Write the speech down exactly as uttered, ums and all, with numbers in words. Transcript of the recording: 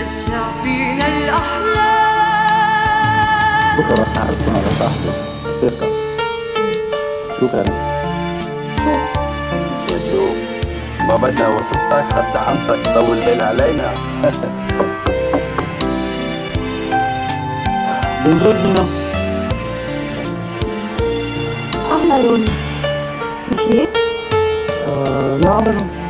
رجع فينا الأحلام. بكرة بس عرفتنا يا صاحبي ثقة. شكرا. وشوف ما بدنا وصلتك حتى عمتك تطول الليل علينا. بنجوز منه أحلى لون مش هيك؟ آه لا أبدا.